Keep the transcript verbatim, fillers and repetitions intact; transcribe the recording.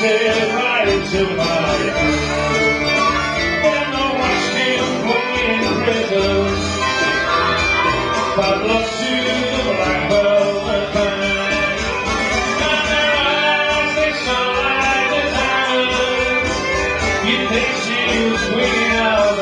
said right into my heart. When the watch came put me in prison, bad luck to the black velvet band. And their eyes, they shone like the diamonds. You'd think she was swinging out